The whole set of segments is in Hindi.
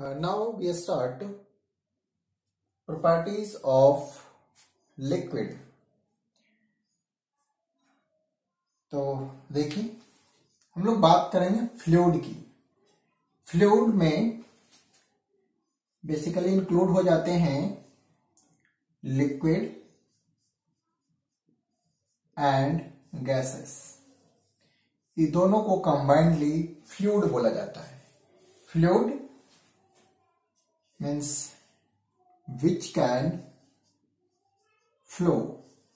Now we start properties of liquid. तो देखिए हम लोग बात करेंगे फ्लूइड की। फ्लूइड में बेसिकली इंक्लूड हो जाते हैं लिक्विड एंड गैसेस। ये दोनों को कंबाइंडली फ्लूइड बोला जाता है। Fluid means which can flow,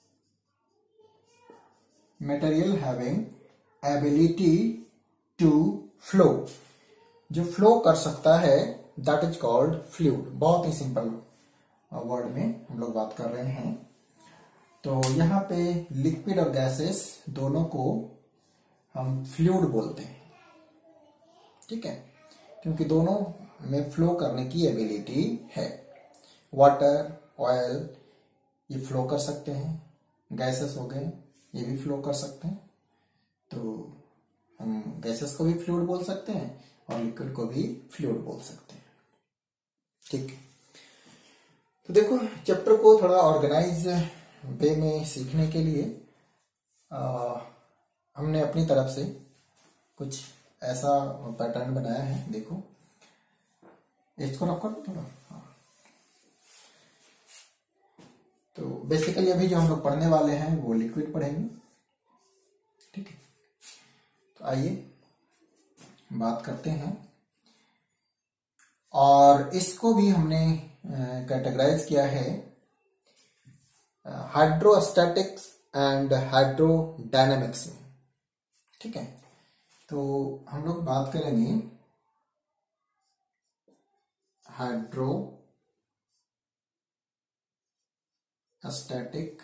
material having ability to flow, जो फ्लो कर सकता है that is called fluid। बहुत ही सिंपल वर्ड में हम लोग बात कर रहे हैं। तो यहाँ पे लिक्विड और गैसेस दोनों को हम फ्लूइड बोलते हैं, ठीक है, क्योंकि दोनों में फ्लो करने की एबिलिटी है। वाटर, ऑयल ये फ्लो कर सकते हैं, गैसेस हो गए ये भी फ्लो कर सकते हैं। तो हम गैसेस को भी फ्लूइड बोल सकते हैं और लिक्विड को भी फ्लूइड बोल सकते हैं, ठीक। तो देखो चैप्टर को थोड़ा ऑर्गेनाइज वे में सीखने के लिए हमने अपनी तरफ से कुछ ऐसा पैटर्न बनाया है। देखो इसको रखो थोड़ा। हाँ। तो बेसिकली अभी जो हम लोग पढ़ने वाले हैं वो लिक्विड पढ़ेंगे, ठीक है। तो आइए बात करते हैं। और इसको भी हमने कैटेगराइज किया है हाइड्रोस्टैटिक्स एंड हाइड्रोडायनामिक्स में, ठीक है। तो हम लोग बात करेंगे हाइड्रोस्टैटिक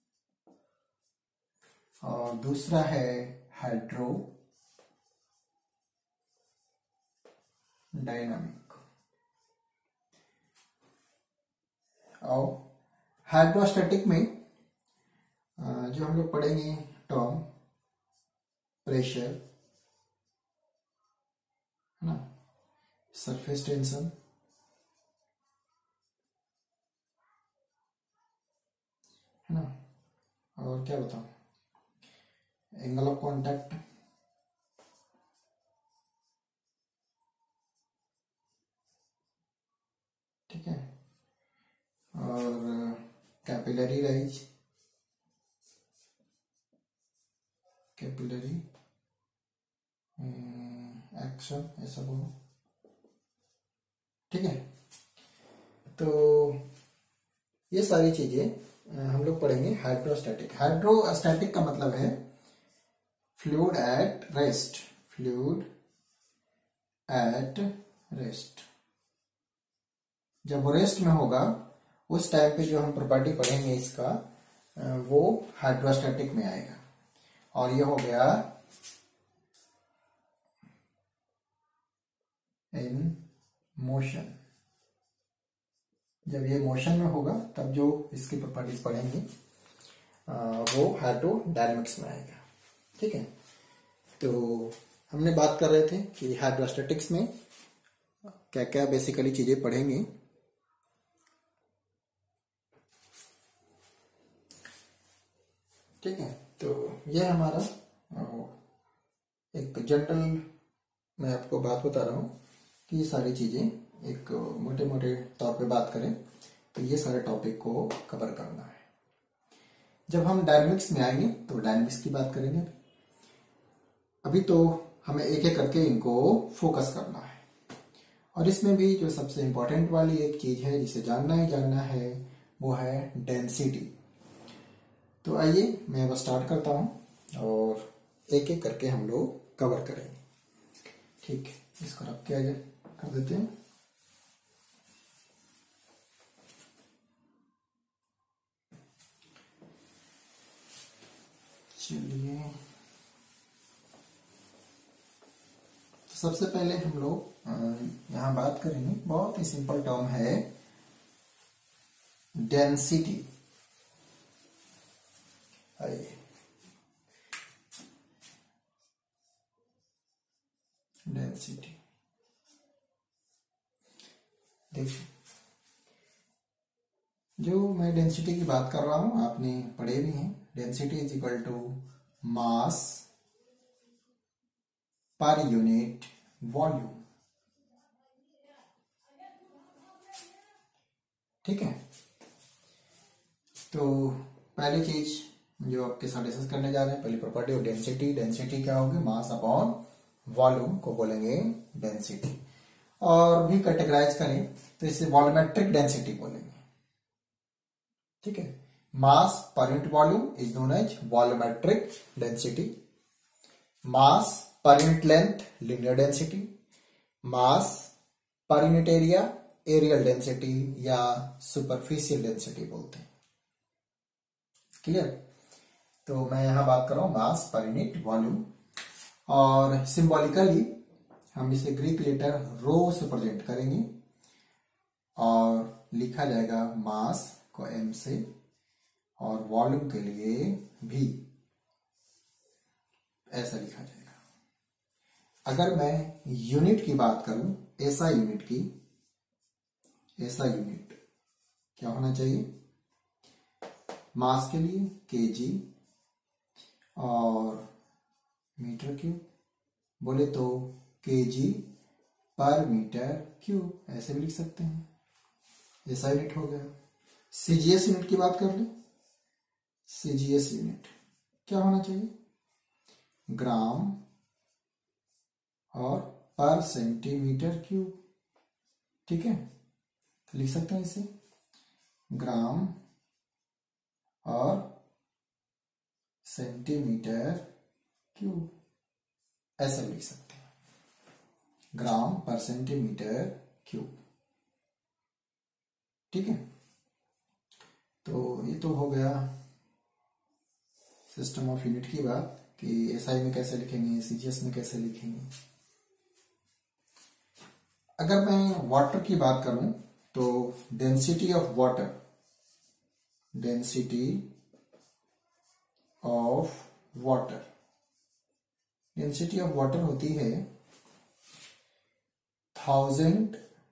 और दूसरा है हाइड्रोडायनामिक। और हाइड्रोस्टैटिक में जो हम लोग पढ़ेंगे टर्म प्रेशर, है ना, सरफेस टेंशन, है ना, और क्या बताऊं, एंगल ऑफ कांटेक्ट, ठीक है, और कैपिलरी राइज, कैपिलरी एक्शन, ऐसा बोलो, ठीक है। तो ये सारी चीजें हम लोग पढ़ेंगे हाइड्रोस्टैटिक। हाइड्रोस्टैटिक का मतलब है fluid at rest, fluid at rest. जब वो रेस्ट में होगा उस टाइम पे जो हम प्रॉपर्टी पढ़ेंगे इसका वो हाइड्रोस्टैटिक में आएगा। और ये हो गया इन मोशन। जब ये मोशन में होगा तब जो इसकी प्रॉपर्टीज पढ़ेंगे वो हाइड्रोडायनामिक्स में आएगा, ठीक है। तो हमने बात कर रहे थे कि हाइड्रोस्टैटिक्स में क्या क्या बेसिकली चीजें पढ़ेंगे। ठीक है, तो यह हमारा एक जनरल मैं आपको बात बता रहा हूँ कि ये सारी चीजें एक मोटे मोटे तौर पे बात करें तो ये सारे टॉपिक को कवर करना है। जब हम डायनामिक्स में आएंगे तो डायनामिक्स की बात करेंगे। अभी तो हमें एक एक करके इनको फोकस करना है। और इसमें भी जो सबसे इंपॉर्टेंट वाली एक चीज है जिसे जानना ही जानना है वो है डेंसिटी। तो आइए मैं अब स्टार्ट करता हूं और एक एक करके हम लोग कवर करेंगे, ठीक है। इसको रख के आगे कर देते हैं। चलिए, तो सबसे पहले हम लोग यहां बात करेंगे, बहुत ही सिंपल टर्म है डेंसिटी। आइए डेंसिटी, देखिए, जो मैं डेंसिटी की बात कर रहा हूं आपने पढ़े भी हैं। Density is equal to mass per unit volume. ठीक है, तो पहली चीज जो आपके साथ डिस्कस करने जा रहे हैं, पहली प्रॉपर्टी ऑफ डेंसिटी। डेंसिटी क्या होगी? मास अपॉन वॉल्यूम को बोलेंगे डेंसिटी। और भी कैटेगराइज करें तो इसे वॉल्यूमेट्रिक डेंसिटी बोलेंगे। ठीक है, mass per unit volume is known as volumetric density. Mass per unit length linear density. Mass per unit area areal density या सुपरफिशियल डेंसिटी बोलते हैं। क्लियर? तो मैं यहां बात कर रहा हूं मास पर यूनिट वॉल्यूम, और सिंबॉलिकली हम इसे ग्रीक लेटर रो से प्रेजेंट करेंगे और लिखा जाएगा मास को एम से और वॉल्यूम के लिए भी ऐसा लिखा जाएगा। अगर मैं यूनिट की बात करूं, ऐसा यूनिट की, ऐसा यूनिट क्या होना चाहिए? मास के लिए केजी और मीटर क्यूब बोले तो केजी पर मीटर क्यूब, ऐसे भी लिख सकते हैं। ऐसा यूनिट हो गया। सीजीएस यूनिट की बात कर ले। सीजीएस यूनिट क्या होना चाहिए? ग्राम और पर सेंटीमीटर क्यूब। ठीक है, तो लिख सकते हैं इसे ग्राम और सेंटीमीटर क्यूब, ऐसा लिख सकते हैं, ग्राम पर सेंटीमीटर क्यूब। ठीक है, तो ये तो हो गया सिस्टम ऑफ यूनिट की बात कि एसआई में कैसे लिखेंगे, सीजीएस में कैसे लिखेंगे। अगर मैं वाटर की बात करूं तो density of water, density of water, density of water होती है 1000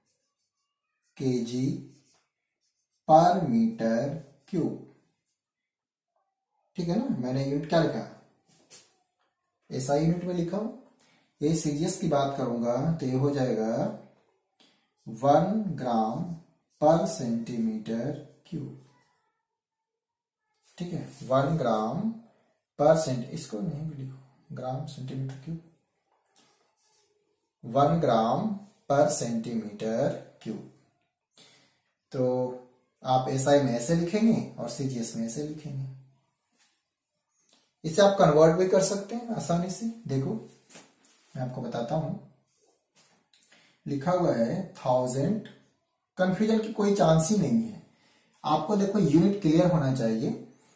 kg पर मीटर क्यूब। ठीक है ना, मैंने यूनिट क्या लिखा? ऐसा यूनिट में लिखा हूं। ये सीजीएस की बात करूंगा तो ये हो जाएगा 1 ग्राम पर सेंटीमीटर क्यूब। ठीक है, 1 ग्राम पर इसको नहीं भी लिखो, ग्राम सेंटीमीटर क्यूब, 1 ग्राम पर सेंटीमीटर क्यूब। तो आप एसआई में ऐसे लिखेंगे और सीजीएस में ऐसे लिखेंगे। इसे आप कन्वर्ट भी कर सकते हैं आसानी से। देखो मैं आपको बताता हूं, लिखा हुआ है 1000, कंफ्यूजन की कोई चांस ही नहीं है। आपको देखो यूनिट क्लियर होना चाहिए।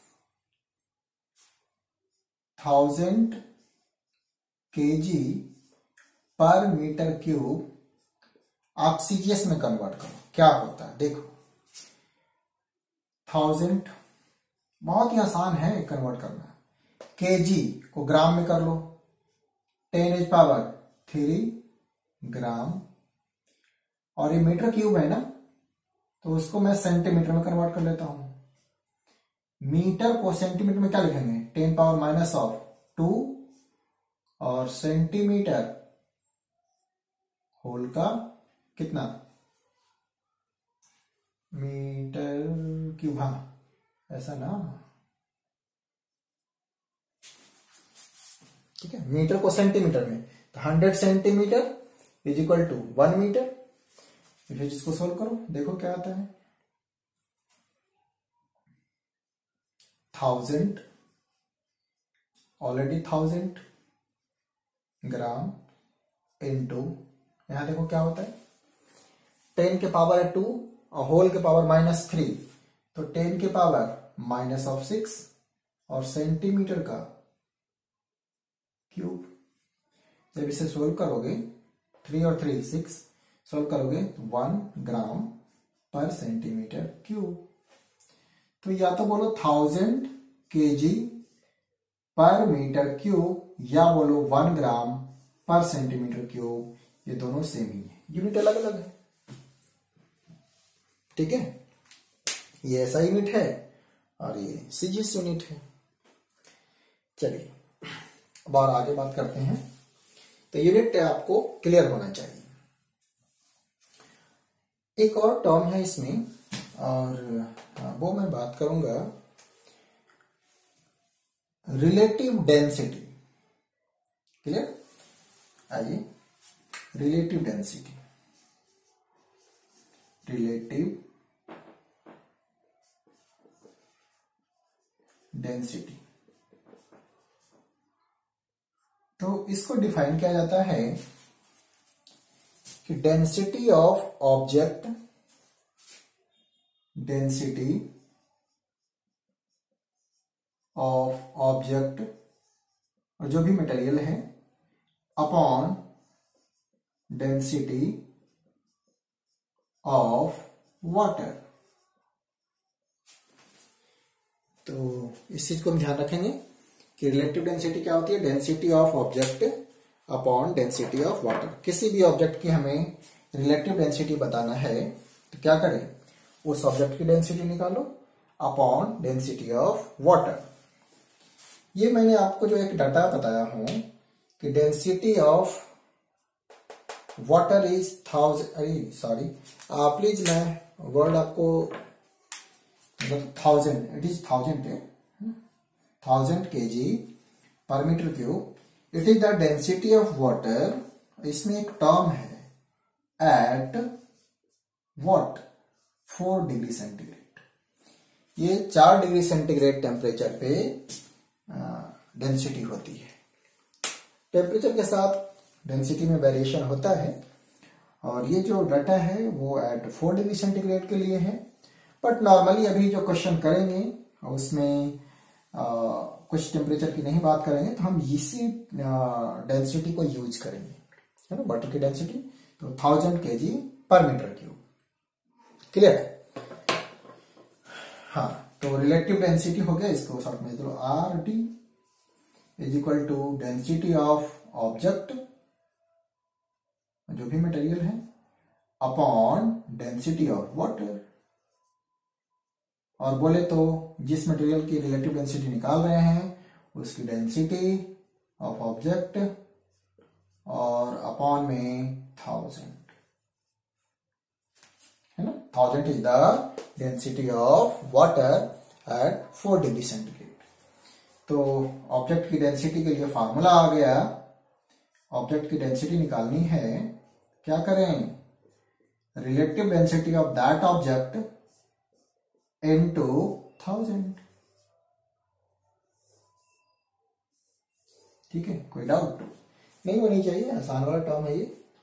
1000 kg पर मीटर क्यूब आप सीजीएस में कन्वर्ट करो, क्या होता है देखो। 1000 बहुत ही आसान है कन्वर्ट करना। केजी को ग्राम में कर लो, 10⁻³ ग्राम, और ये मीटर क्यूब है ना, तो उसको मैं सेंटीमीटर में कन्वर्ट कर लेता हूं। मीटर को सेंटीमीटर में क्या लिखेंगे? 10⁻², और सेंटीमीटर होल का कितना? मीटर क्यूब, हाँ ऐसा ना। ठीक है, मीटर को सेंटीमीटर में, तो 100 centimetre is equal to 1 metre. फिर इसको सोल्व करो, देखो क्या आता है। 1000 ऑलरेडी 1000 ग्राम इनटू, यहां देखो क्या होता है, 10 के पावर है 2 और होल के पावर -3, तो 10 के पावर -6 और सेंटीमीटर का क्यूब। जब इसे सोल्व करोगे 3 और 3 6, सोल्व करोगे 1 ग्राम पर सेंटीमीटर क्यूब। तो या तो बोलो 1000 kg पर मीटर क्यूब या बोलो 1 ग्राम पर सेंटीमीटर क्यूब, ये दोनों सेम ही है, यूनिट अलग अलग है। ठीक है, ये ऐसा यूनिट है और ये सीजीएस यूनिट है। चलिए अब और आगे बात करते हैं। तो यूनिट आपको क्लियर होना चाहिए। एक और टर्म है इसमें और वो मैं बात करूंगा रिलेटिव डेंसिटी। क्लियर, आइए रिलेटिव डेंसिटी, रिलेटिव डेंसिटी। तो इसको डिफाइन किया जाता है कि density of object, density of object और जो भी मटेरियल है अपॉन डेंसिटी ऑफ वाटर। तो इस चीज को हम ध्यान रखेंगे कि रिलेटिव डेंसिटी क्या होती है, density of object upon density of water. किसी भी ऑब्जेक्ट की हमें रिलेटिव डेंसिटी बताना है तो क्या करें, उस ऑब्जेक्ट की डेंसिटी निकालो अपॉन डेंसिटी ऑफ वाटर। ये मैंने आपको जो एक डाटा बताया हूं कि density of water is 1000, sorry please मैं वर्ड आपको 1000, it is 1000 kg per metre cube. It is the density of water. इसमें एक टर्म है एट व्हाट 4 डिग्री सेंटीग्रेड। ये 4 डिग्री सेंटीग्रेड टेम्परेचर पे डेंसिटी होती है। टेम्परेचर के साथ डेंसिटी में वेरिएशन होता है और ये जो डाटा है वो एट 4 डिग्री सेंटीग्रेड के लिए है। बट नॉर्मली अभी जो क्वेश्चन करेंगे उसमें कुछ टेम्परेचर की नहीं बात करेंगे, तो हम इसी डेंसिटी को यूज करेंगे, है ना, वाटर की डेंसिटी। तो 1000 kg per metre cube. Clear है? हाँ, तो रिलेटिव डेंसिटी हो गया, इसको शॉर्ट में तो R D is equal to density of object, जो भी मटेरियल है, अपॉन डेंसिटी ऑफ वाटर। और बोले तो जिस मटेरियल की रिलेटिव डेंसिटी निकाल रहे हैं उसकी डेंसिटी ऑफ ऑब्जेक्ट और अपॉन में 1000, है ना। 1000 is the density of water at 4 degree centigrade. तो ऑब्जेक्ट की डेंसिटी के लिए फार्मूला आ गया। ऑब्जेक्ट की डेंसिटी निकालनी है, क्या करें, relative density of that object into 1000। ठीक है, कोई डाउट नहीं होनी चाहिए, आसान वाला टर्म है ये।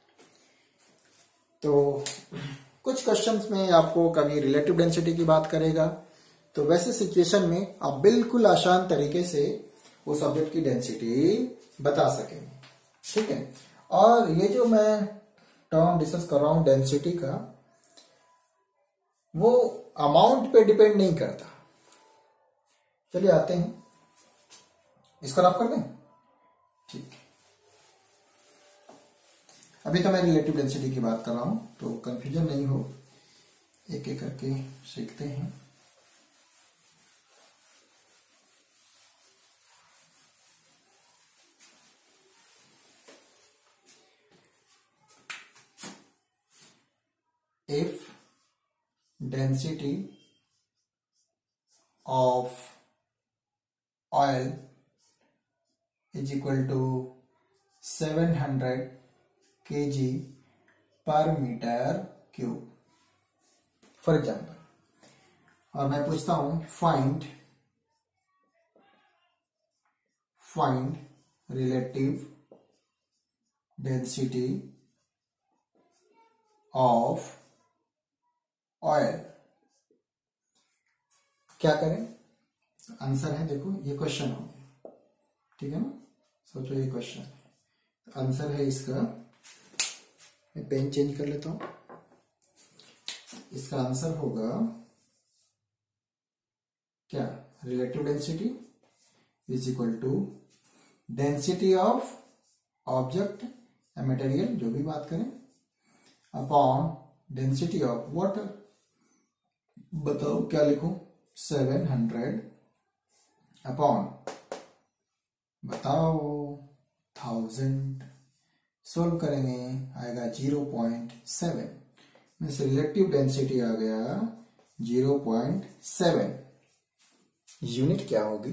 तो कुछ क्वेश्चंस में आपको कभी रिलेटिव डेंसिटी की बात करेगा, तो वैसे सिचुएशन में आप बिल्कुल आसान तरीके से उस ऑब्जेक्ट की डेंसिटी बता सकेंगे। ठीक है, और ये जो मैं टर्म डिस्कस कर रहा हूं डेंसिटी का, वो अमाउंट पे डिपेंड नहीं करता। चलिए आते हैं, इसको रफ कर दें। ठीक है, अभी तो मैं रिलेटिव डेंसिटी की बात कर रहा हूं, तो कंफ्यूजन नहीं हो, एक एक करके सीखते हैं। If density of oil is equal to 700 kg per meter cube, for example, और मैं पूछता हूं find relative density of oil, क्या करें? आंसर है, देखो ये क्वेश्चन हो गया, ठीक है ना। सोचो ये क्वेश्चन है, आंसर है इसका, मैं पेन चेंज कर लेता हूं। इसका आंसर होगा क्या, relative density is equal to density of object या मटेरियल, जो भी बात करें, अपॉन डेंसिटी ऑफ वाटर। बताओ क्या लिखूं? 700 अपॉन, बताओ, 1000। सोल्व करेंगे, आएगा 0.7 मीन्स रिलेटिव डेंसिटी आ गया 0.7। यूनिट क्या होगी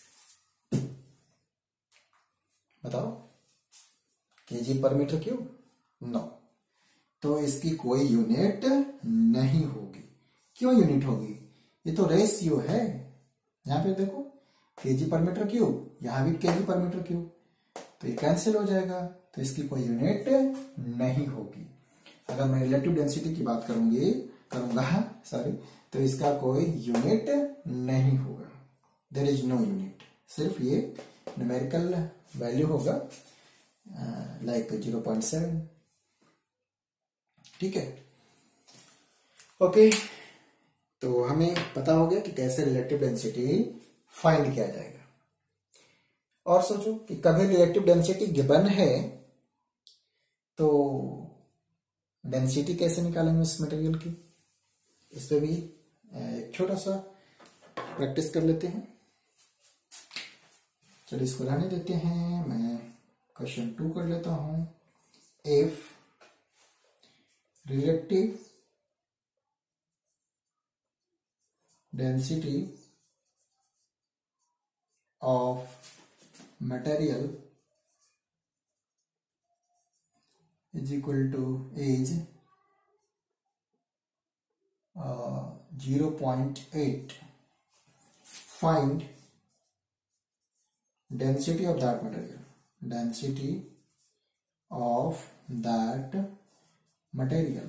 बताओ? केजी पर मीटर क्यूब? नो, तो इसकी कोई यूनिट नहीं होगी। क्यों यूनिट होगी? ये तो रेशियो है। यहां पे देखो केजी पर मीटर क्यूब, यहां भी केजी पर मीटर क्यूब, तो ये कैंसिल हो जाएगा, तो इसकी कोई यूनिट नहीं होगी। अगर मैं रिलेटिव डेंसिटी की बात करूंगा सॉरी, तो इसका कोई यूनिट नहीं होगा। देयर इज नो यूनिट, सिर्फ ये न्यूमेरिकल वैल्यू होगा लाइक 0.7। ठीक है, ओके। तो हमें पता हो गया कि कैसे रिलेटिव डेंसिटी फाइंड किया जाएगा। और सोचो कि कभी रिलेटिव डेंसिटी गिवन है तो डेंसिटी कैसे निकालेंगे उस मटेरियल की, इस पे भी एक छोटा सा प्रैक्टिस कर लेते हैं। चलिए इसको रहने देते हैं, मैं क्वेश्चन 2 कर लेता हूं। If relative density of material is equal to is 0.8, find density of that material, density of that material।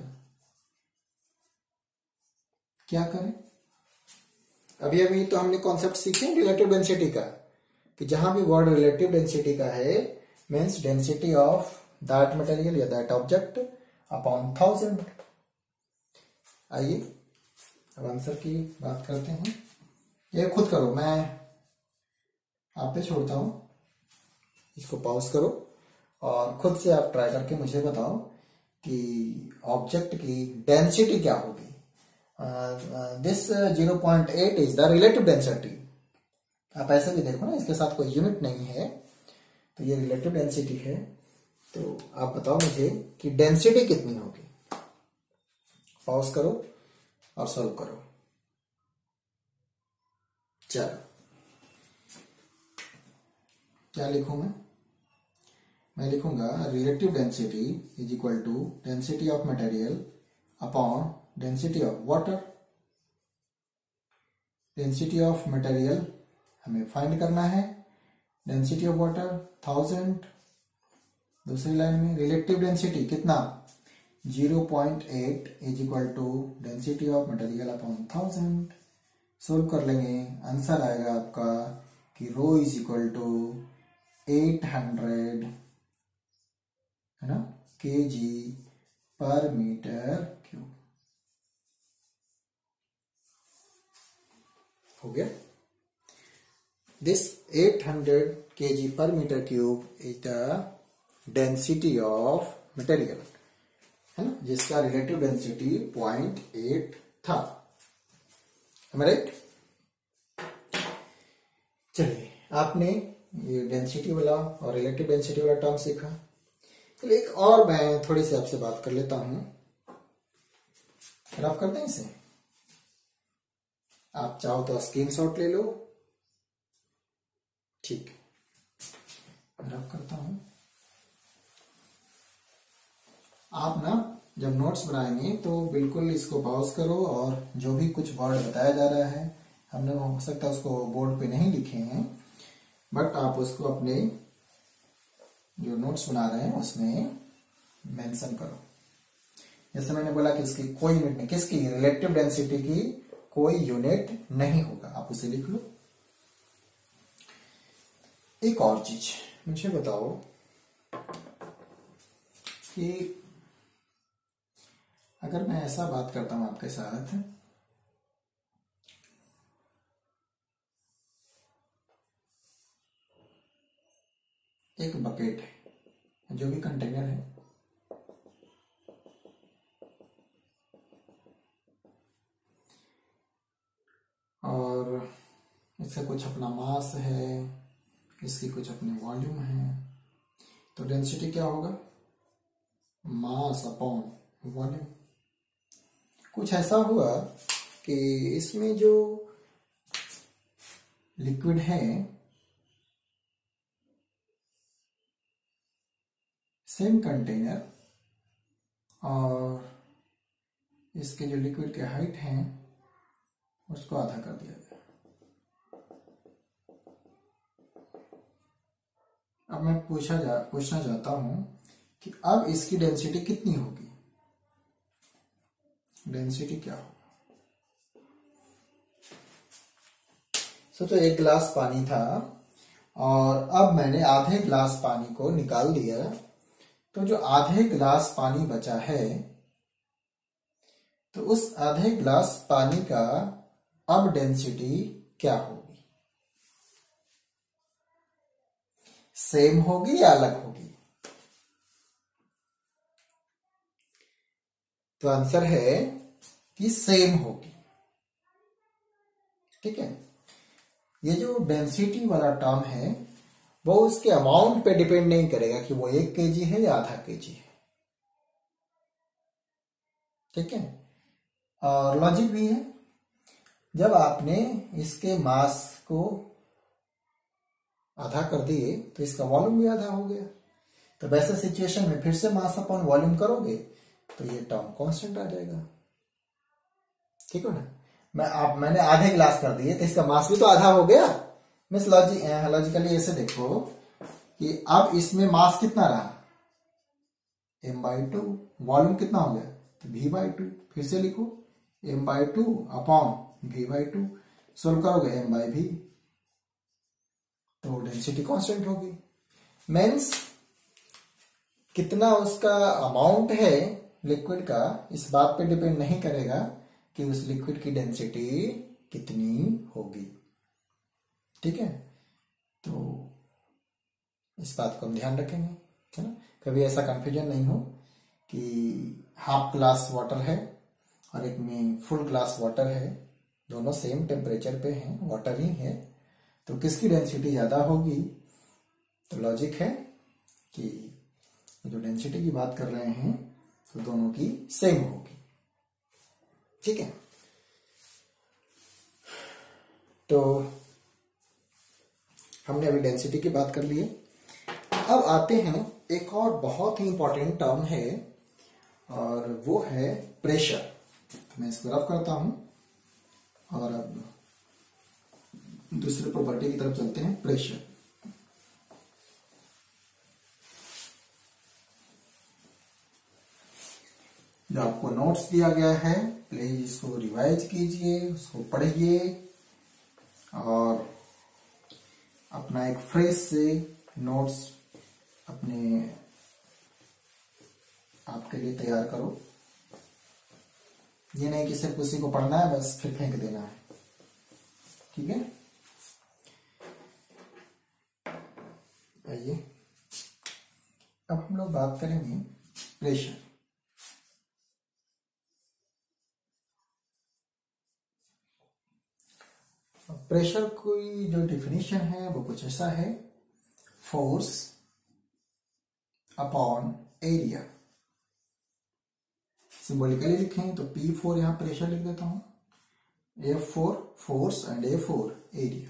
क्या करें? अभी अभी तो हमने कॉन्सेप्ट सीखे रिलेटिव डेंसिटी का, कि जहां भी वर्ड रिलेटिव डेंसिटी का है means density of that material या दैट ऑब्जेक्ट अपॉन 1000। आइए अब आंसर की बात करते हैं। ये खुद करो, मैं आप पे छोड़ता हूं, इसको पॉज करो और खुद से आप ट्राई करके मुझे बताओ कि ऑब्जेक्ट की डेंसिटी क्या होगी। This 0.8 is the relative density. आप ऐसे भी देखो ना, इसके साथ कोई यूनिट नहीं है, तो ये रिलेटिव डेंसिटी है। तो आप बताओ मुझे कि डेंसिटी कितनी होगी। पॉज करो और सॉल्व करो। चलो क्या लिखूं मैं लिखूंगा relative density is equal to density of material upon density of water. Density of material हमें फाइंड करना है, डेंसिटी ऑफ वाटर 1000। दूसरी लाइन में रिलेटिव डेंसिटी कितना 0.8 is equal to density of material upon 1000। Solve कर लेंगे, आंसर आएगा आपका कि रो इज इक्वल टू 800 है ना केजी पर मीटर क्यूब। हो गया। This 800 kg per meter cube is the density of material, है ना, जिसका रिलेटिव डेंसिटी 0.8 था। राइट। चलिए आपने ये डेंसिटी वाला और रिलेटिव डेंसिटी वाला टर्म सीखा। चलिए एक और मैं थोड़ी सी आपसे बात कर लेता हूं। रफ करते हैं इसे, आप चाहो तो स्क्रीनशॉट ले लो। ठीक, रफ करता हूं। आप ना जब नोट्स बनाएंगे तो बिल्कुल इसको पॉज करो और जो भी कुछ वर्ड बताया जा रहा है, हमने हो सकता है उसको बोर्ड पे नहीं लिखे हैं, बट आप उसको अपने जो नोट्स बना रहे हैं उसमें मेंशन करो। जैसे मैंने बोला कि इसकी कोई यूनिट नहीं, किसकी, रिलेटिव डेंसिटी की कोई यूनिट नहीं होगा, आप उसे लिख लो। एक और चीज मुझे बताओ कि अगर मैं ऐसा बात करता हूं आपके साथ, एक बकेट है, जो भी कंटेनर है, और इसका कुछ अपना मास है, इसकी कुछ अपनी वॉल्यूम है। तो डेंसिटी क्या होगा? Mass upon volume. कुछ ऐसा हुआ कि इसमें जो लिक्विड है सेम कंटेनर और इसके जो लिक्विड के हाइट हैं उसको आधा कर दिया गया। अब मैं पूछना चाहता हूं कि अब इसकी डेंसिटी कितनी होगी? डेंसिटी क्या होगा? सोचो एक गिलास पानी था और अब मैंने आधे गिलास पानी को निकाल दिया, तो जो आधे गिलास पानी बचा है तो उस आधे गिलास पानी का अब डेंसिटी क्या होगी? सेम होगी या अलग होगी? तो आंसर है कि सेम होगी। ठीक है, ये जो डेंसिटी वाला टर्म है वो उसके अमाउंट पे डिपेंड नहीं करेगा कि वो 1 kg है या आधा kg है। ठीक है, और लॉजिक भी है, जब आपने इसके मास को आधा कर दिए तो इसका वॉल्यूम भी आधा हो गया। तो वैसे सिचुएशन में फिर से मास अपॉन वॉल्यूम करोगे तो ये टर्म कांस्टेंट आ जाएगा। ठीक है ना? मैंने आधे गिलास कर दिए तो इसका मास भी तो आधा हो गया। मीन्स लॉजिकली ऐसे देखो कि अब इसमें मास कितना रहा? m/2। वॉल्यूम कितना हो गया? तो v/2। फिर से लिखो m/2 अपॉन v/2। सोल्व करोगे m/v, तो डेंसिटी कांस्टेंट होगी। मीन्स कितना उसका अमाउंट है लिक्विड का इस बात पे डिपेंड नहीं करेगा कि उस लिक्विड की डेंसिटी कितनी होगी। ठीक है, तो इस बात को हम ध्यान रखेंगे, है ना? कभी ऐसा कंफ्यूजन नहीं हो कि हाफ ग्लास वाटर है और एक में फुल ग्लास वाटर है, दोनों सेम टेम्परेचर पे हैं, वाटर ही है, तो किसकी डेंसिटी ज्यादा होगी? तो लॉजिक है कि जो डेंसिटी की बात कर रहे हैं तो दोनों की सेम होगी। ठीक है, तो हमने अभी डेंसिटी की बात कर ली है। अब आते हैं एक और बहुत ही इंपॉर्टेंट टर्म है और वो है प्रेशर। तो मैं इसको रफ करता हूं और अब दूसरे प्रॉपर्टी की तरफ चलते हैं, प्रेशर। जो आपको नोट्स दिया गया है प्लीज इसको रिवाइज कीजिए, उसको पढ़िए और अपना एक फ्रेश से नोट्स अपने आपके लिए तैयार करो। ये नहीं कि सिर्फ उसी को पढ़ना है बस फिर फेंक देना है। ठीक है, आइए अब हम लोग बात करेंगे प्रेशर। प्रेशर की जो डिफिनीशन है वो कुछ ऐसा है, फोर्स अपॉन एरिया। सिंबॉलिकली लिखें तो P4 यहां प्रेशर लिख देता हूं, F4 force and A4 area.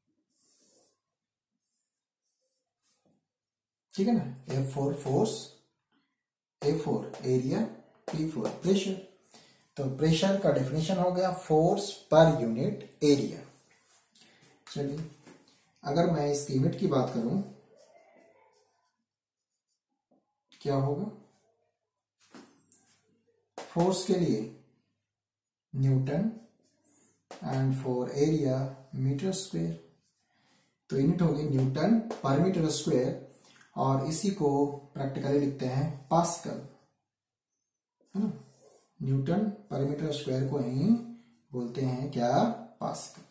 ठीक है ना? F4 force, A4 area, P4 pressure. तो प्रेशर का डेफिनेशन हो गया फोर्स पर यूनिट एरिया। चलिए अगर मैं इसकी यूनिट की बात करूं क्या होगा? फोर्स के लिए newton and for area metre square. तो यूनिट होगी न्यूटन पर मीटर स्क्वायर और इसी को प्रैक्टिकली लिखते हैं पास्कल, है ना? न्यूटन पर मीटर स्क्वायर को ही बोलते हैं क्या? पास्कल।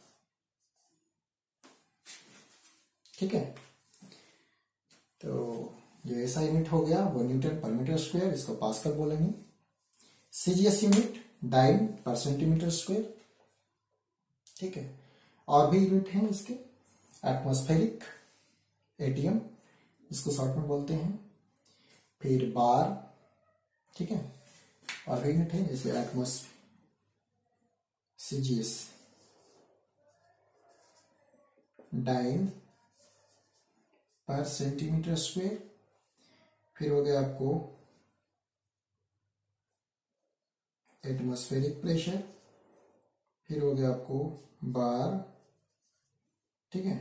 ठीक है, तो जो ऐसा यूनिट हो गया वो न्यूटन पर मीटर स्क्वायर, इसको पास्कल बोलेंगे। CGS unit dyne per centimetre square, ठीक है। और भी यूनिट हैं इसके, एटमॉस्फेरिक, एटीएम जिसको शॉर्ट में बोलते हैं, फिर बार, ठीक है। और भी यूनिट है जैसे atmosphere, CGS, dyne per centimetre square, फिर हो गया आपको एटमॉस्फेरिक प्रेशर, फिर हो गया आपको बार, ठीक है।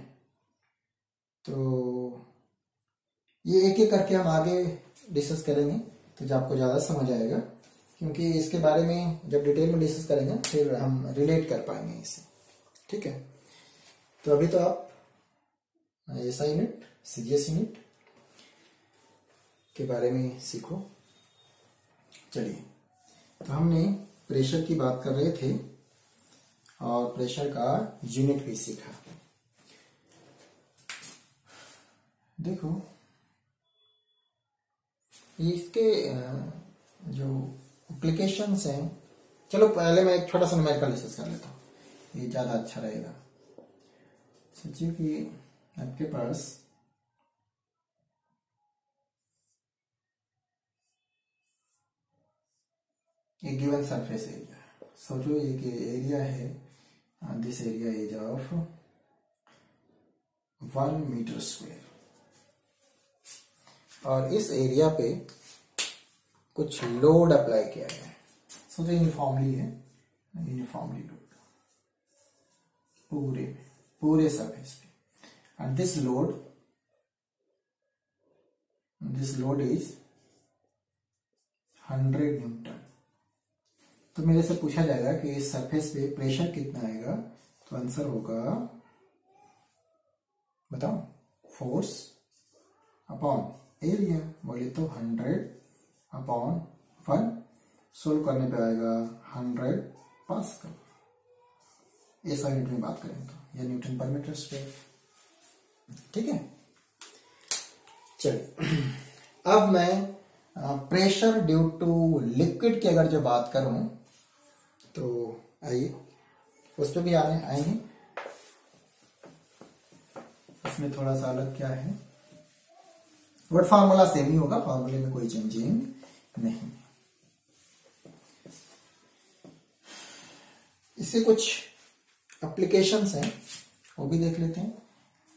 तो ये एक एक करके हम आगे डिस्कस करेंगे तो जो आपको ज़्यादा समझ आएगा, क्योंकि इसके बारे में जब डिटेल में डिस्कस करेंगे फिर हम रिलेट कर पाएंगे इसे, ठीक है। तो अभी तो आप ऐसा यूनिट, सीजीएस यूनिट के बारे में सीखो। चलिए, तो हमने प्रेशर की बात कर रहे थे और प्रेशर का यूनिट भी सीखा। देखो इसके जो एप्लीकेशंस हैं, चलो पहले मैं एक छोटा सा न्यूमेरिकल डिस्कस कर लेता हूँ, ये ज़्यादा अच्छा रहेगा। सोचिए कि आपके पास एक गिवन सरफेस एरिया, सोचो ये एरिया है, this area is of 1 metre square, और इस एरिया पे कुछ लोड अप्लाई किया गया है। सोचो यूनिफॉर्मली है, यूनिफॉर्मली लोड पूरे सरफेस पे, and this load is 100 newton. तो मेरे से पूछा जाएगा कि इस सरफेस पे प्रेशर कितना आएगा, तो आंसर होगा, बताओ, फोर्स अपॉन एरिया, बोले तो 100 अपॉन 1, सोल्व करने पे आएगा 100 पास्कल। ऐसा यूनिट में बात करें तो या न्यूटन पर मीटर स्क्वायर, ठीक है। चलिए, अब मैं प्रेशर ड्यू टू लिक्विड की अगर जो बात करूं तो आइए उस पर भी आएंगे। इसमें थोड़ा सा अलग क्या है, बट फार्मूला सेम ही होगा, फार्मूले में कोई चेंजिंग नहीं। इससे कुछ एप्लीकेशंस हैं, वो भी देख लेते हैं।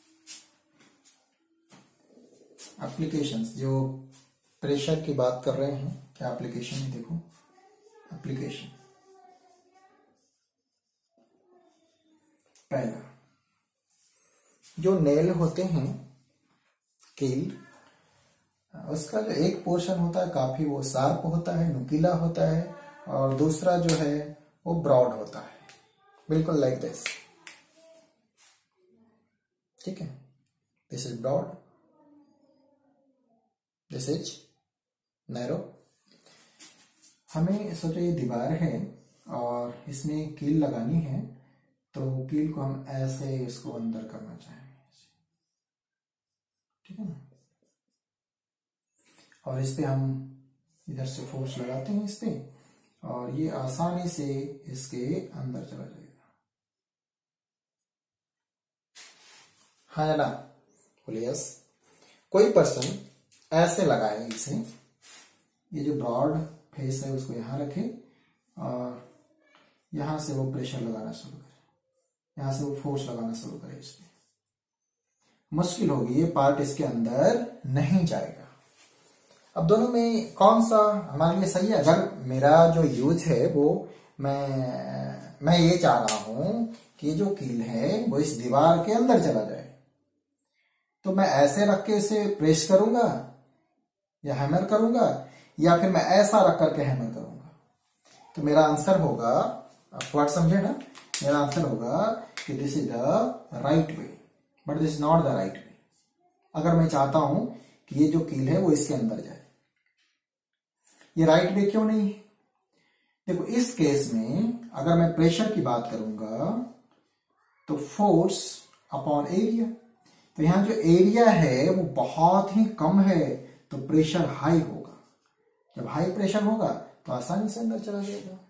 एप्लीकेशंस, जो प्रेशर की बात कर रहे हैं, क्या एप्लीकेशन है, देखो एप्लीकेशन। पहला, जो नेल होते हैं, कील, उसका जो एक पोर्शन होता है काफी वो शार्प होता है, नुकीला होता है, और दूसरा जो है वो ब्रॉड होता है, बिल्कुल लाइक दिस, ठीक है। This is broad, this is narrow. हमें सोचो ये दीवार है और इसमें कील लगानी है, तो कील को हम ऐसे इसको अंदर करना चाहेंगे, ठीक है ना। और इस पे हम इधर से फोर्स लगाते हैं इस पे, और ये आसानी से इसके अंदर चला जाएगा, हाँ या ना, बोलिए यस। कोई पर्सन ऐसे लगाए इसे, ये जो ब्रॉड फेस है उसको यहां रखे और यहां से वो प्रेशर लगाना शुरू करे, यहां से वो फोर्स लगाना शुरू करे इस पे, मुश्किल होगी, ये पार्ट इसके अंदर नहीं जाएगा। अब दोनों में कौन सा हमारे लिए सही है? अगर मेरा जो यूज है वो मैं ये चाह रहा हूं कि जो कील है वो इस दीवार के अंदर चला जाए, तो मैं ऐसे रख के इसे प्रेस करूंगा या हैमर करूंगा, या फिर मैं ऐसा रख करके हैमर करूंगा। तो मेरा आंसर होगा, आप वर्ड समझे ना, मेरा आंसर होगा कि this is the right way, but this is not the right way. अगर मैं चाहता हूं कि ये जो कील है वो इसके अंदर जाए, ये राइट वे क्यों नहीं है? देखो इस केस में अगर मैं प्रेशर की बात करूंगा तो फोर्स अपॉन एरिया, तो यहां जो एरिया है वो बहुत ही कम है, तो प्रेशर हाई होगा। जब हाई प्रेशर होगा तो आसानी से अंदर चला जाएगा।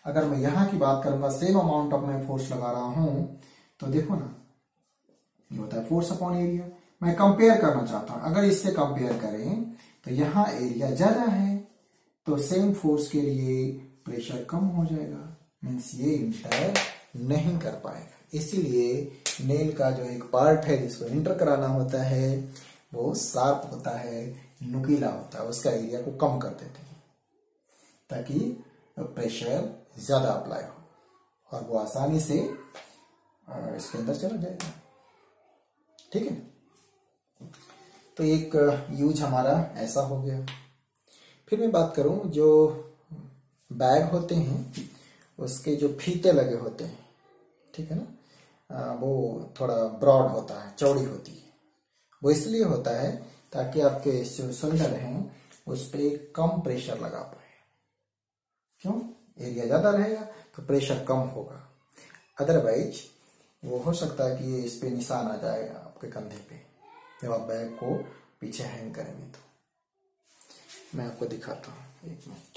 अगर मैं यहाँ की बात करूंगा, सेम अमाउंट ऑफ मैं फोर्स लगा रहा हूं, तो देखो ना ये होता है फोर्स अपॉन एरिया। मैं कंपेयर करना चाहता हूं, अगर इससे कंपेयर करें तो यहाँ एरिया ज्यादा है, तो सेम फोर्स के लिए प्रेशर कम हो जाएगा, मीन्स ये इंटर नहीं कर पाएगा। इसीलिए नेल का जो एक पार्ट है जिसको इंटर कराना होता है वो शार्प होता है, नुकीला होता है, उसका एरिया को कम कर देते हैं ताकि प्रेशर ज्यादा अप्लाई हो और वो आसानी से इसके अंदर चला जाएगा। ठीक है, तो एक यूज हमारा ऐसा हो गया। फिर मैं बात करूं, जो बैग होते हैं उसके जो फीते लगे होते हैं, ठीक है ना, वो थोड़ा ब्रॉड होता है, चौड़ी होती है। वो इसलिए होता है ताकि आपके जो शोल्डर हैं उस पर कम प्रेशर लगा पाए। क्यों? एरिया ज्यादा रहेगा तो प्रेशर कम होगा। अदरवाइज वो हो सकता है कि इस पे निशान आ जाएगा आपके कंधे पे जब आप बैग को पीछे हैंग करेंगे। तो मैं आपको दिखाता हूँ, एक मिनट,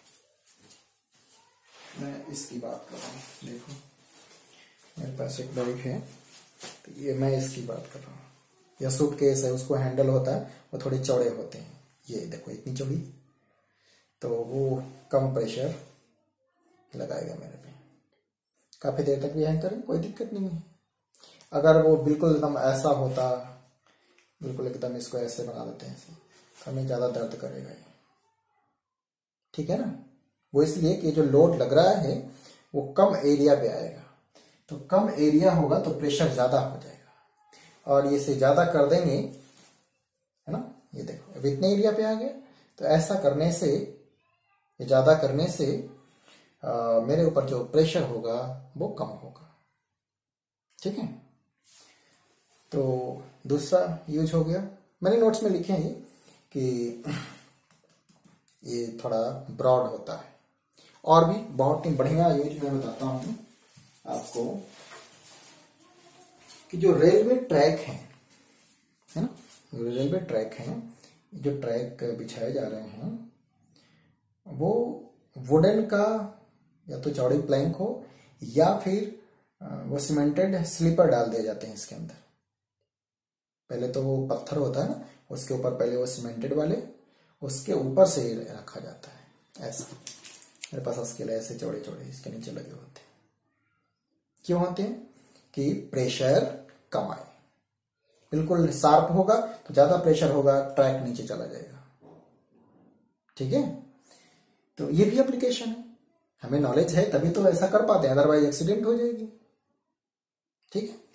मैं इसकी बात कर रहा हूँ। देखो मेरे पास एक बैग है, तो ये मैं इसकी बात कर रहा हूँ, या सूटकेस है, उसको हैंडल होता है, वो थोड़े चौड़े होते हैं। ये देखो इतनी चौड़ी, तो वो कम प्रेशर लगाएगा मेरे पे, काफी देर तक भी हैंग करें, कोई दिक्कत नहीं है। अगर वो बिल्कुल एकदम ऐसा होता, बिल्कुल एकदम इसको ऐसे बना देते हैं तो हमें ज्यादा दर्द करेगा ये। ठीक है ना, वो इसलिए कि जो लोड लग रहा है वो कम एरिया पे आएगा, तो कम एरिया होगा तो प्रेशर ज्यादा हो जाएगा। और ये से ज्यादा कर देंगे, है ना, ये देखो अब इतने एरिया पे आ गया, तो ऐसा करने से, ज्यादा करने से मेरे ऊपर जो प्रेशर होगा वो कम होगा। ठीक है, तो दूसरा यूज हो गया, मैंने नोट्स में लिखे हैं कि ये थोड़ा ब्रॉड होता है। और भी बहुत ही बढ़िया यूज मैं बताता हूं आपको कि जो रेलवे ट्रैक है ना, रेलवे ट्रैक है, जो ट्रैक बिछाए जा रहे हैं वो वुडन का या तो चौड़ी प्लैंक हो या फिर वो सीमेंटेड स्लीपर डाल दिए जाते हैं इसके अंदर। पहले तो वो पत्थर होता है ना, उसके ऊपर पहले वो सीमेंटेड वाले, उसके ऊपर से रखा जाता है ऐसा। मेरे पास उसके लिए ऐसे चौड़े चौड़े इसके नीचे लगे होते हैं। क्यों होते हैं? कि प्रेशर कम आए। बिल्कुल शार्प होगा तो ज्यादा प्रेशर होगा, ट्रैक नीचे चला जाएगा। ठीक है, तो ये भी एप्लीकेशन है, हमें नॉलेज है तभी तो ऐसा कर पाते हैं, अदरवाइज एक्सीडेंट हो जाएगी। ठीक है,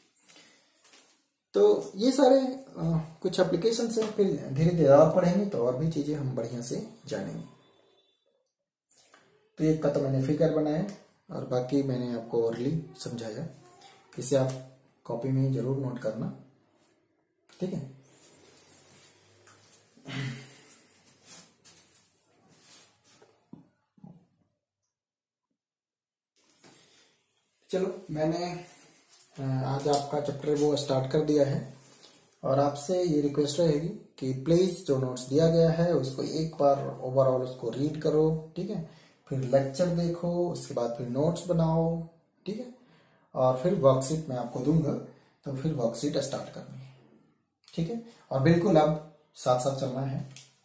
तो ये सारे कुछ एप्लीकेशन है, फिर धीरे धीरे और पढ़ेंगे तो और भी चीजें हम बढ़िया से जानेंगे। तो एक का तो मैंने फिगर बनाया और बाकी मैंने आपको ओरली समझाया, इसे आप कॉपी में जरूर नोट करना। ठीक है, चलो मैंने आज आपका चैप्टर वो स्टार्ट कर दिया है और आपसे ये रिक्वेस्ट रहेगी कि प्लीज जो नोट्स दिया गया है उसको एक बार ओवरऑल उसको रीड करो। ठीक है, फिर लेक्चर देखो, उसके बाद फिर नोट्स बनाओ। ठीक है, और फिर वर्कशीट मैं आपको दूंगा, तो फिर वर्कशीट स्टार्ट करनी है। ठीक है, और बिल्कुल अब साथ साथ चलना है।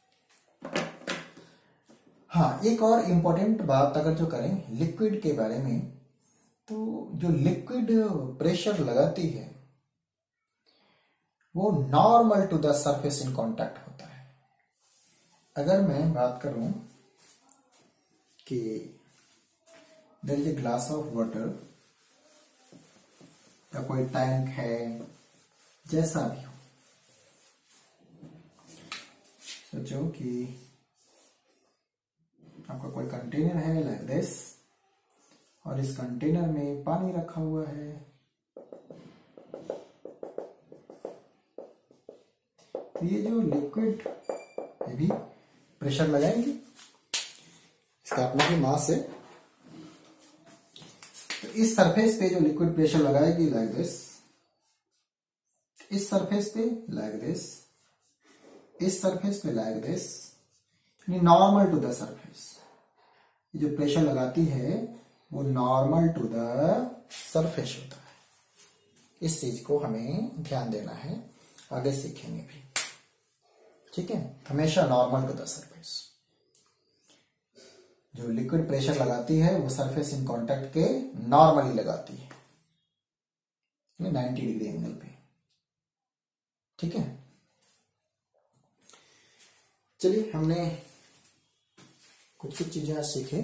हाँ, एक और इम्पोर्टेंट बात अगर जो करें लिक्विड के बारे में, तो जो लिक्विड प्रेशर लगाती है वो normal to the surface in contact होता है। अगर मैं बात करूं कि there is a glass of water या कोई टैंक है, जैसा भी हो, सोचो कि आपका कोई कंटेनर है लाइक दिस, और इस कंटेनर में पानी रखा हुआ है। तो ये जो लिक्विड, ये भी प्रेशर लगाएंगे, इसका अपना ही मास है। तो इस सरफेस पे जो लिक्विड प्रेशर लगाएगी लाइक दिस, इस सरफेस पे लाइक दिस, इस सरफेस पे like this, normal to the surface. जो प्रेशर लगाती है वो नॉर्मल टू द सरफेस होता है। इस चीज को हमें ध्यान देना है, आगे सीखेंगे भी। ठीक है, हमेशा नॉर्मल टू द सरफेस। जो लिक्विड प्रेशर लगाती है वो सरफेस इन कांटेक्ट के नॉर्मली लगाती है 90 डिग्री एंगल पे। ठीक है, चलिए हमने कुछ चीजें आज सीखे।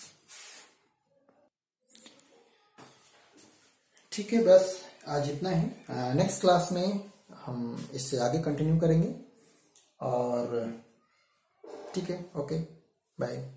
ठीक है, बस आज इतना ही। नेक्स्ट क्लास में हम इससे आगे कंटिन्यू करेंगे। और ठीक है, ओके, बाय।